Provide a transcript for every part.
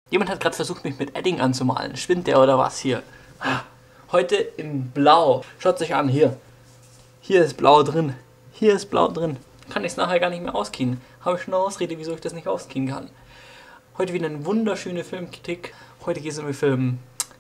Jemand hat gerade versucht, mich mit Edding anzumalen. Spinnt der oder was hier? Heute in Blau. Schaut euch an, hier. Hier ist Blau drin. Hier ist Blau drin. Kann ich es nachher gar nicht mehr auskriegen. Habe ich schon eine Ausrede, wieso ich das nicht auskriegen kann. Heute wieder eine wunderschöne Filmkritik. Heute geht es um den Film...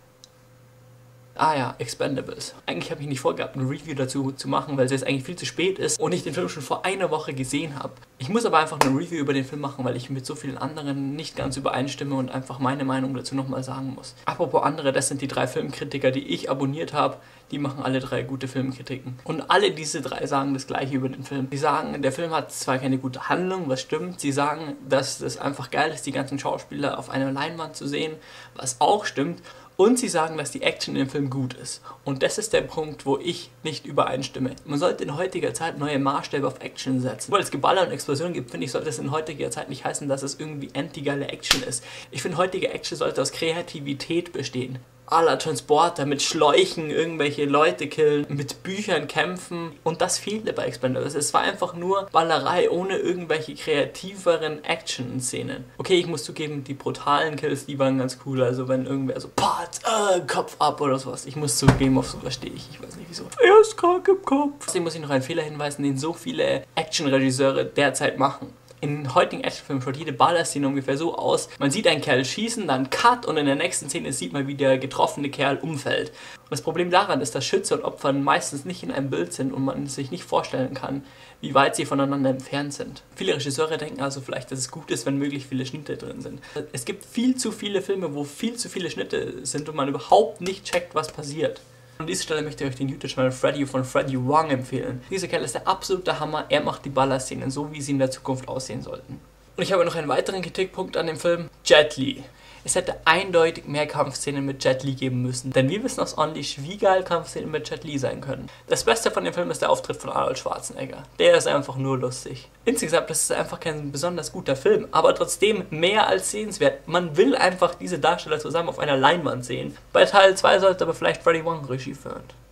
Expendables. Eigentlich habe ich nicht vorgehabt, ein Review dazu zu machen, weil es jetzt eigentlich viel zu spät ist und ich den Film schon vor einer Woche gesehen habe. Ich muss aber einfach eine Review über den Film machen, weil ich mit so vielen anderen nicht ganz übereinstimme und einfach meine Meinung dazu nochmal sagen muss. Apropos andere, das sind die 3 Filmkritiker, die ich abonniert habe. Die machen alle 3 gute Filmkritiken. Und alle diese 3 sagen das Gleiche über den Film. Sie sagen, der Film hat zwar keine gute Handlung, was stimmt. Sie sagen, dass es einfach geil ist, die ganzen Schauspieler auf einer Leinwand zu sehen, was auch stimmt. Und sie sagen, dass die Action im Film gut ist. Und das ist der Punkt, wo ich nicht übereinstimme. Man sollte in heutiger Zeit neue Maßstäbe auf Action setzen. Weil es Geballer und Explosionen gibt, finde ich, sollte es in heutiger Zeit nicht heißen, dass es irgendwie anti-geile Action ist. Ich finde, heutige Action sollte aus Kreativität bestehen. À la Transporter, mit Schläuchen irgendwelche Leute killen, mit Büchern kämpfen. Und das fehlte bei Expendables. Es war einfach nur Ballerei ohne irgendwelche kreativeren Action-Szenen. Okay, ich muss zugeben, die brutalen Kills, die waren ganz cool. Also wenn irgendwer so, Kopf ab oder sowas. Ich muss zugeben, auf sowas stehe ich. Ich weiß nicht wieso. Er ist krank im Kopf. Trotzdem muss ich noch einen Fehler hinweisen, den so viele Action-Regisseure derzeit machen. In heutigen Actionfilmen schaut jede Ballerszene ungefähr so aus. Man sieht einen Kerl schießen, dann Cut und in der nächsten Szene sieht man, wie der getroffene Kerl umfällt. Und das Problem daran ist, dass Schütze und Opfer meistens nicht in einem Bild sind und man sich nicht vorstellen kann, wie weit sie voneinander entfernt sind. Viele Regisseure denken also vielleicht, dass es gut ist, wenn möglichst viele Schnitte drin sind. Es gibt viel zu viele Filme, wo viel zu viele Schnitte sind und man überhaupt nicht checkt, was passiert. An dieser Stelle möchte ich euch den YouTube-Channel Freddy von Freddy Wong empfehlen. Dieser Kerl ist der absolute Hammer, er macht die Ballerszenen so, wie sie in der Zukunft aussehen sollten. Und ich habe noch einen weiteren Kritikpunkt an dem Film, Jet Li. Es hätte eindeutig mehr Kampfszenen mit Jet Li geben müssen, denn wir wissen aus Unleashed, wie geil Kampfszenen mit Jet Li sein können. Das Beste von dem Film ist der Auftritt von Arnold Schwarzenegger. Der ist einfach nur lustig. Insgesamt ist es einfach kein besonders guter Film, aber trotzdem mehr als sehenswert. Man will einfach diese Darsteller zusammen auf einer Leinwand sehen. Bei Teil 2 sollte aber vielleicht Freddy Wong Regie führen.